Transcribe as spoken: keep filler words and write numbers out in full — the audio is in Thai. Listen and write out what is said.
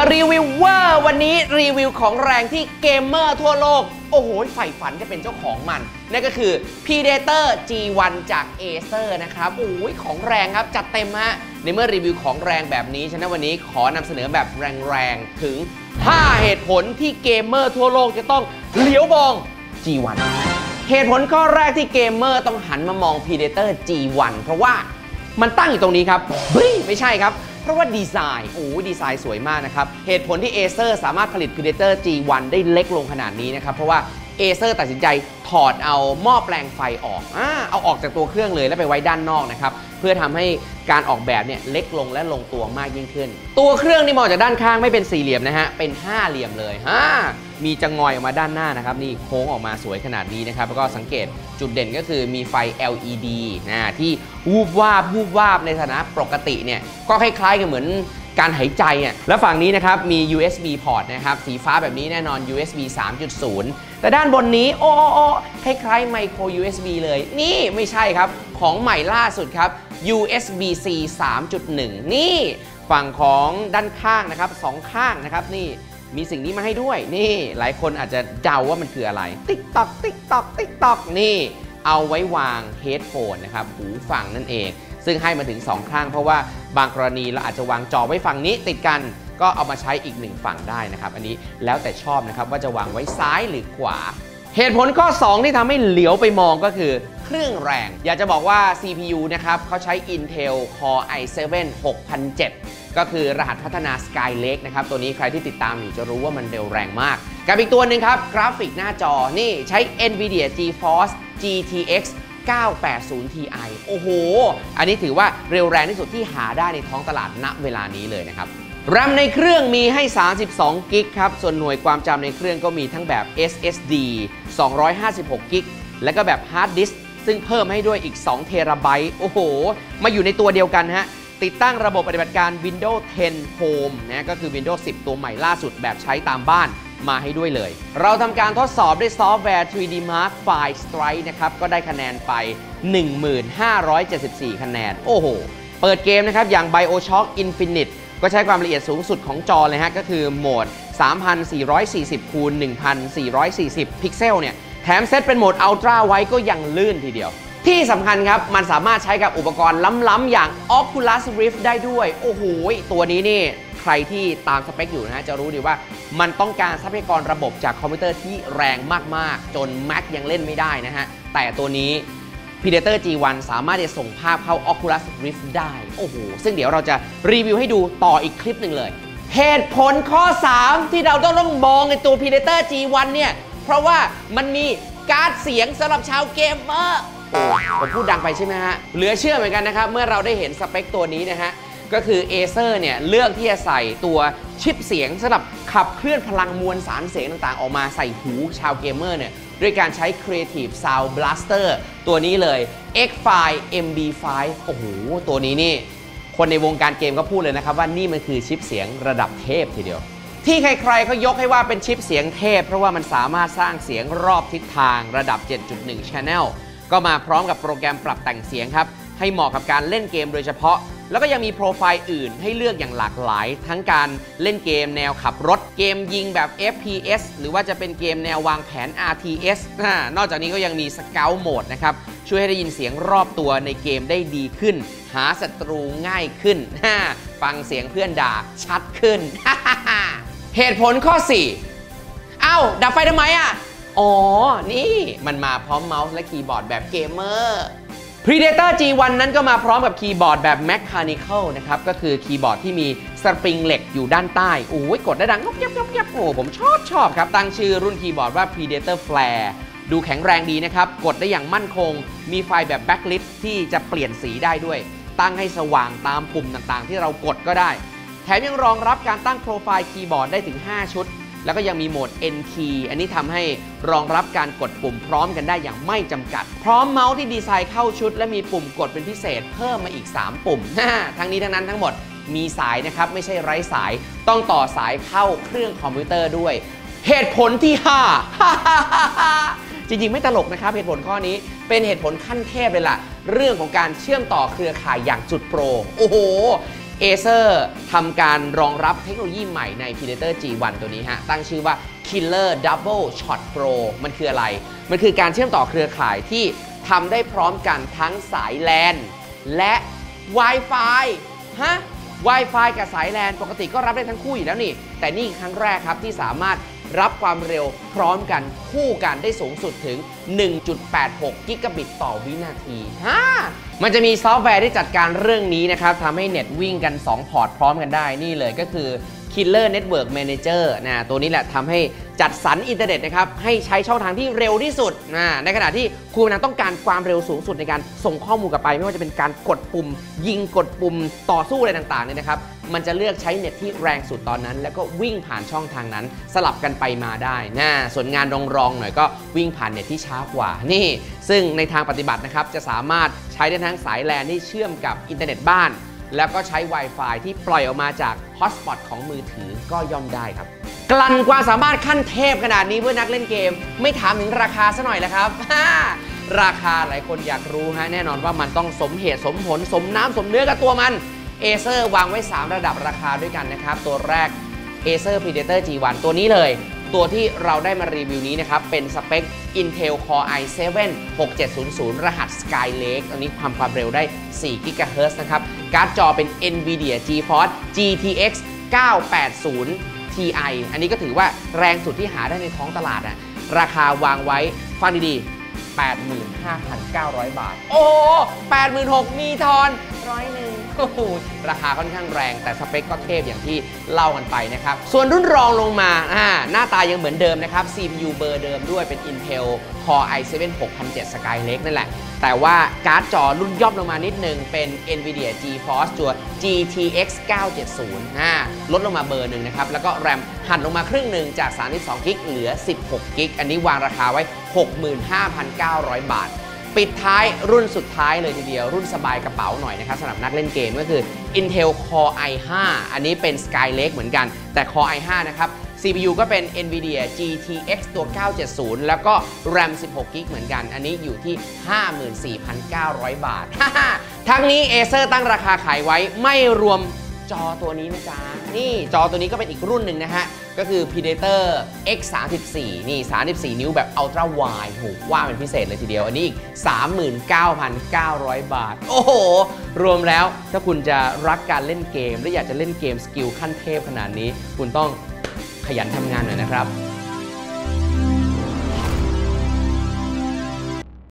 รีวิวเวอร์วันนี้รีวิวของแรงที่เกมเมอร์ทั่วโลกโอ้โหใฝ่ฝันจะเป็นเจ้าของมันนั่นก็คือ Predator จี วัน จาก Acer นะครับโอ้ยของแรงครับจัดเต็มฮะในเมื่อรีวิวของแรงแบบนี้ฉะนั้นวันนี้ขอนำเสนอแบบแรงๆถึงห้าเหตุผลที่เกมเมอร์ทั่วโลกจะต้องเหลียวมอง จี วัน เหตุผลข้อแรกที่เกมเมอร์ต้องหันมามอง Predator จี วัน เพราะว่ามันตั้งอยู่ตรงนี้ครับเฮ้ยไม่ใช่ครับเพราะว่าดีไซน์โอ้ดีไซน์สวยมากนะครับเหตุผลที่ Acer สามารถผลิต Predator จี วัน ได้เล็กลงขนาดนี้นะครับเพราะว่า Acer ตัดสินใจถอดเอาหม้อแปลงไฟออกอ่าเอาออกจากตัวเครื่องเลยแล้วไปไว้ด้านนอกนะครับเพื่อทำให้การออกแบบเนี่ยเล็กลงและลงตัวมากยิ่งขึ้นตัวเครื่องนี่มองจากด้านข้างไม่เป็นสี่เหลี่ยมนะฮะเป็นห้าเหลี่ยมเลยฮ่ามีจะงอยออกมาด้านหน้านะครับนี่โค้งออกมาสวยขนาดนี้นะครับแล้วก็สังเกตจุดเด่นก็คือมีไฟ แอล อี ดี นะที่วูบวาบวูบวาบในฐานะปกติเนี่ยก็คล้ายๆกับเหมือนการหายใจอ่ะแล้วฝั่งนี้นะครับมี ยู เอส บี พอร์ตนะครับสีฟ้าแบบนี้แน่นอน ยู เอส บี สามจุดศูนย์ แต่ด้านบนนี้โอ้โอ้คล้ายๆไมโคร ยู เอส บี เลยนี่ไม่ใช่ครับของใหม่ล่าสุดครับ ยู เอส บี ซี สามจุดหนึ่ง นี่ฝั่งของด้านข้างนะครับสองข้างนะครับนี่มีสิ่งนี้มาให้ด้วยนี่หลายคนอาจจะเดาว่ามันคืออะไรติ๊กตอกติ๊กตอกติ๊กตอกนี่เอาไว้วางเฮดโฟนนะครับหูฟังนั่นเองซึ่งให้มาถึงสองข้างเพราะว่าบางกรณีเราอาจจะวางจอไว้ฝั่งนี้ติดกันก็เอามาใช้อีกหนึ่งฝั่งได้นะครับอันนี้แล้วแต่ชอบนะครับว่าจะวางไว้ซ้ายหรือขวาเหตุผลข้อสองที่ทำให้เหลียวไปมองก็คือเครื่องแรงอยากจะบอกว่า ซี พี ยู นะครับเขาใช้ Intel Core ไอ เซเว่น หกพันเจ็ดร้อย ก็คือรหัสพัฒนา Skylake นะครับตัวนี้ใครที่ติดตามอยู่จะรู้ว่ามันเร็วแรงมากกับอีกตัวหนึ่งครับกราฟิกหน้าจอนี่ใช้ NVIDIA GeForce จี ที เอ็กซ์ เก้าแปดศูนย์ ที ไอ โอ้โหอันนี้ถือว่าเร็วแรงที่สุดที่หาได้ในท้องตลาดณเวลานี้เลยนะครับแรมในเครื่องมีให้สามสิบสองกิกครับส่วนหน่วยความจำในเครื่องก็มีทั้งแบบ เอส เอส ดี สองร้อยห้าสิบหกกิกและก็แบบฮาร์ดดิสก์ซึ่งเพิ่มให้ด้วยอีกสองเทราไบต์โอ้โหมาอยู่ในตัวเดียวกันฮะติดตั้งระบบปฏิบัติการ Windows เท็น Home นะก็คือ Windows สิบ ตัวใหม่ล่าสุดแบบใช้ตามบ้านมาให้ด้วยเลยเราทำการทดสอบด้วยซอฟต์แวร์ ทรี ดี Mark File Strike นะครับก็ได้คะแนนไป หนึ่งพันห้าร้อยเจ็ดสิบสี่ คะแนนโอ้โหเปิดเกมนะครับอย่าง BioShock Infinite ก็ใช้ความละเอียดสูงสุดของจอเลยฮะก็คือโหมด สามพันสี่ร้อยสี่สิบ คูณ หนึ่งพันสี่ร้อยสี่สิบ พิกเซลเนี่ยแถมเซตเป็นโหมด Ultra ไว้ก็ยังลื่นทีเดียวที่สำคัญครับมันสามารถใช้กับอุปกรณ์ล้ำๆอย่าง Oculus Rift ได้ด้วยโอ้โหตัวนี้นี่ใครที่ตามสเปคอยู่นะฮะจะรู้ดีว่ามันต้องการทรัพยากรระบบจากคอมพิวเตอร์ที่แรงมากๆจน Mac ยังเล่นไม่ได้นะฮะแต่ตัวนี้ Predator จี วัน สามารถจะส่งภาพเข้า Oculus Rift ได้โอ้โหซึ่งเดี๋ยวเราจะรีวิวให้ดูต่ออีกคลิปหนึ่งเลยเหตุผลข้อสามที่เราต้องต้องมองในตัว Predator จี วัน เนี่ยเพราะว่ามันมีการ์ดเสียงสำหรับชาวเกมเมอร์ผมพูดดังไปใช่ไหมฮะเหลือเชื่อเหมือนกันนะครับเมื่อเราได้เห็นสเปคตัวนี้นะฮะก็คือ Acer เนี่ยเลือกที่จะใส่ตัวชิปเสียงสำหรับขับเคลื่อนพลังมวลสารเสียงต่างๆออกมาใส่หูชาวเกมเมอร์เนี่ยด้วยการใช้ Creative Sound Blaster ตัวนี้เลย เอ็กซ์ ไฟว์ เอ็ม บี ไฟว์ โอ้โหตัวนี้นี่คนในวงการเกมก็พูดเลยนะครับว่านี่มันคือชิปเสียงระดับเทพทีเดียวที่ใครๆเขายกให้ว่าเป็นชิปเสียงเทพเพราะว่ามันสามารถสร้างเสียงรอบทิศทางระดับ เจ็ดจุดหนึ่ง Channel ก็มาพร้อมกับโปรแกรมปรับแต่งเสียงครับให้เหมาะกับการเล่นเกมโดยเฉพาะแล้วก็ยังมีโปรไฟล์อื่นให้เลือกอย่างหลากหลายทั้งการเล่นเกมแนวขับรถเกมยิงแบบ เอฟ พี เอส หรือว่าจะเป็นเกมแนววางแผน อาร์ ที เอส นอกจากนี้ก็ยังมี Scout Mode นะครับช่วยให้ได้ยินเสียงรอบตัวในเกมได้ดีขึ้นหาศัตรูง่ายขึ้นฟังเสียงเพื่อนด่าชัดขึ้น เหตุผลข้อสี่เอ้าดับไฟทำไมอ่ะอ๋อนี่มันมาพร้อมเมาส์และคีย์บอร์ดแบบเกมเมอร์ Predator จี วัน นั้นก็มาพร้อมกับคีย์บอร์ดแบบ Mechanical นะครับก็คือคีย์บอร์ดที่มีสปริงเหล็กอยู่ด้านใต้โอ้ยกดได้ดังงับยับยับยับโอ้ผมชอบชอบครับตั้งชื่อรุ่นคีย์บอร์ดว่า Predator Flare ดูแข็งแรงดีนะครับกดได้อย่างมั่นคงมีไฟแบบ Backlit ที่จะเปลี่ยนสีได้ด้วยตั้งให้สว่างตามปุ่มต่างๆที่เรากดก็ได้แถมยังรองรับการตั้งโปรไฟล์คีย์บอร์ดได้ถึงห้าชุดแล้วก็ยังมีโหมด N Key อันนี้ทำให้รองรับการกดปุ่มพร้อมกันได้อย่างไม่จำกัดพร้อมเมาส์ที่ดีไซน์เข้าชุดและมีปุ่มกดเป็นพิเศษเพิ่มมาอีกสามปุ่ม ทั้งนี้ทั้งนั้นทั้งหมดมีสายนะครับไม่ใช่ไร้สายต้องต่อสายเข้าเครื่องคอมพิวเตอร์ด้วยเหตุผลที่ห้า จริงๆไม่ตลกนะครับเหตุผลข้อนี้เป็นเหตุผลขั้นเทพเลยล่ะเรื่องของการเชื่อมต่อเครือข่ายอย่างสุดโปรโอ้โห Acer ทำการรองรับเทคโนโลยีใหม่ใน Predator จี วัน ตัวนี้ฮะตั้งชื่อว่า Killer Double Shot Pro มันคืออะไรมันคือการเชื่อมต่อเครือข่ายที่ทำได้พร้อมกันทั้งสาย แลน และ Wi-Fi ฮะ Wi-Fi กับสาย แลน ปกติก็รับได้ทั้งคู่อยู่แล้วนี่แต่นี่ครั้งแรกครับที่สามารถรับความเร็วพร้อมกันคู่กันได้สูงสุดถึง หนึ่งจุดแปดหก กิกะบิตต่อวินาทีฮะมันจะมีซอฟต์แวร์ที่จัดการเรื่องนี้นะครับทำให้เน็ตวิ่งกันสองพอร์ตพร้อมกันได้นี่เลยก็คือ Killer Network Manager นะตัวนี้แหละทำให้จัดสรรอินเทอร์เน็ตนะครับให้ใช้ช่องทางที่เร็วที่สุดนะในขณะที่คุณนั้นต้องการความเร็วสูงสุดในการส่งข้อมูลกลับไปไม่ว่าจะเป็นการกดปุ่มยิงกดปุ่มต่อสู้อะไรต่างๆเนี่ยนะครับมันจะเลือกใช้เน็ตที่แรงสุดตอนนั้นแล้วก็วิ่งผ่านช่องทางนั้นสลับกันไปมาได้นะส่วนงานรองๆหน่อยก็วิ่งผ่านเน็ตที่ช้ากว่านี่ซึ่งในทางปฏิบัตินะครับจะสามารถใช้ได้ทั้งสาย แลน ที่เชื่อมกับอินเทอร์เน็ตบ้านแล้วก็ใช้ Wi-Fi ที่ปล่อยออกมาจากฮอตสปอตของมือถือก็ย่อมได้ครับกลั่นความสามารถขั้นเทพขนาดนี้เพื่อนักเล่นเกมไม่ถามถึงราคาซะหน่อยแล้วครับ ราคาหลายคนอยากรู้ฮะแน่นอนว่ามันต้องสมเหตุสมผลสมน้ำสมเนื้อกับตัวมัน Acer วางไว้สามระดับราคาด้วยกันนะครับตัวแรก Acer Predator จี วัน ตัวนี้เลยตัวที่เราได้มารีวิวนี้นะครับเป็นสเปค Intel Core ไอ เซเว่น หกเจ็ดศูนย์ศูนย์ รหัส Skylake อันนี้ความความเร็วได้สี่ กิกะเฮิรตซ์ นะครับการ์ดจอเป็น NVIDIA GeForce จี ที เอ็กซ์ เก้าแปดศูนย์ ที ไอ อันนี้ก็ถือว่าแรงสุดที่หาได้ในท้องตลาดอะราคาวางไว้ฟังดีๆ แปดหมื่นห้าพันเก้าร้อย บาทโอ้โห แปดหมื่นหกพัน มีทอนร้อยหนึ่งโอ้โหราคาค่อนข้างแรงแต่สเปคก็เทพอย่างที่เล่ากันไปนะครับส่วนรุ่นรองลงมาอ่าหน้าตายังเหมือนเดิมนะครับ ซี พี ยู เบอร์เดิมด้วยเป็น Intel Core ไอ เซเว่น หกพันเจ็ด Skylake นั่นแหละแต่ว่าการ์ดจอรุ่นย่อมลงมานิดนึงเป็น NVIDIA GeForce ตัว จี ที เอ็กซ์ เก้าเจ็ดศูนย์อ่าลดลงมาเบอร์หนึ่งนะครับแล้วก็ RAM หั่นลงมาครึ่งหนึ่งจากสามสิบสองกิกเหลือสิบหกกิกอันนี้วางราคาไว้ หกหมื่นห้าพันเก้าร้อย บาทปิดท้ายรุ่นสุดท้ายเลยทีเดียวรุ่นสบายกระเป๋าหน่อยนะครับสำหรับนักเล่นเกมก็คือ Intel Core ไอ ไฟว์ อันนี้เป็น Skylake เหมือนกันแต่ Core ไอ ไฟว์ นะครับ ซี พี ยู ก็เป็น NVIDIA จี ที เอ็กซ์ ตัว เก้าเจ็ดศูนย์ แล้วก็ RAM สิบหกกิกเหมือนกันอันนี้อยู่ที่ ห้าหมื่นสี่พันเก้าร้อย บาท ทั้งนี้ Acer ตั้งราคาขายไว้ไม่รวมจอตัวนี้นะจ๊ะนี่จอตัวนี้ก็เป็นอีกรุ่นหนึ่งนะฮะก็คือ Predator เอ็กซ์ สามสิบสี่ นี่สามสิบสี่นิ้วแบบ Ultra Wide โหว่าเป็นพิเศษเลยทีเดียวอันนี้อีก สามหมื่นเก้าพันเก้าร้อย บาทโอ้โหรวมแล้วถ้าคุณจะรักการเล่นเกมและอยากจะเล่นเกมสกิลขั้นเทพขนาดนี้คุณต้องขยันทำงานหน่อยนะครับ